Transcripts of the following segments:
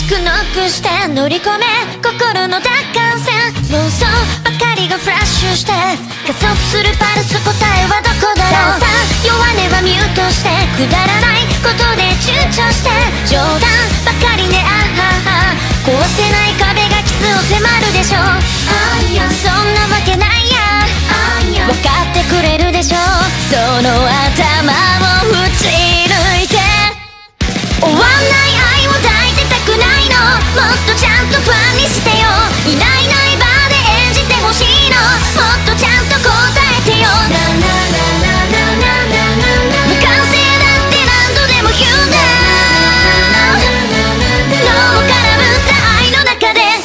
しくノックして乗り込め心の奪還戦妄想ばかりがフラッシュして加速するパルス答えはどこだろうさあ弱音はミュートしてくだらないことで躊躇して冗談ばかりねあはは壊せない壁がキスを迫るでしょそんなわけないや分かってくれるでしょその頭を打ち抜いて終わんない愛を抱いてたくないのもっとちゃんとファンにしてよいないいないバーで演じてほしいのもっとちゃんと答えてよ無関性だって何度でも言うんだ脳を空振った愛の中で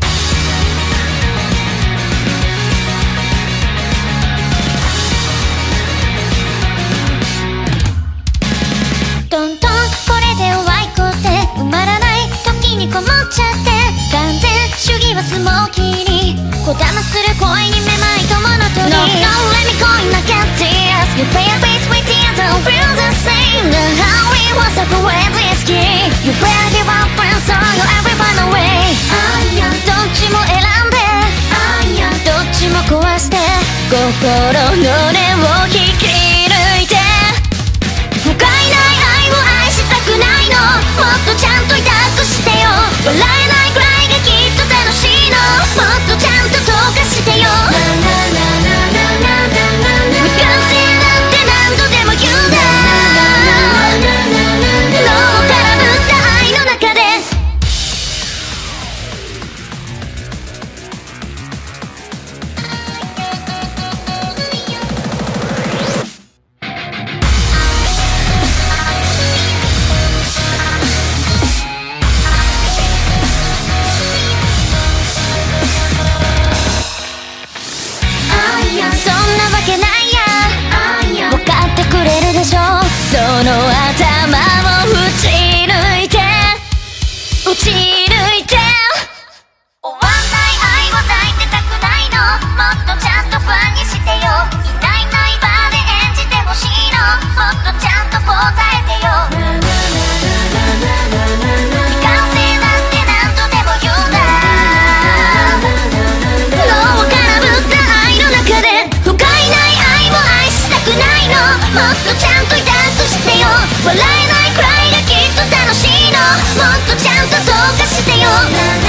トントンこれでおあいこって埋まらない時にこもっちゃって完全主義はスモーキーにこだまする恋にめまいとモノトリー No, let me go in like a tears You play a bass with tears and feel the same The how we was a crazy ski You play a give up and so you everyone away どっちも選んでどっちも壊して心の根を引き抜いて不快ない愛を愛したくないのもっとちゃんと抱っこしてよ笑えないくらいがきっと楽しいのもっとちゃんと溶かしてよ無関性だって何度でも言うんだ脳を空振った愛の中でそんなわけないや分かってくれるでしょその頭を打ち抜いて打ち抜いて終わんない愛を抱いてたくないのもっとちゃんとファンにしてよいないいないバーで演じてほしいのもっとちゃんと答えてよ未完成だって何度でも言うんだ脳を空振った愛の中で不快ない愛を愛したくないのもっとちゃんと抱っこしてよ笑えないくらいがきっと楽しいのもっとちゃんと溶かしてよ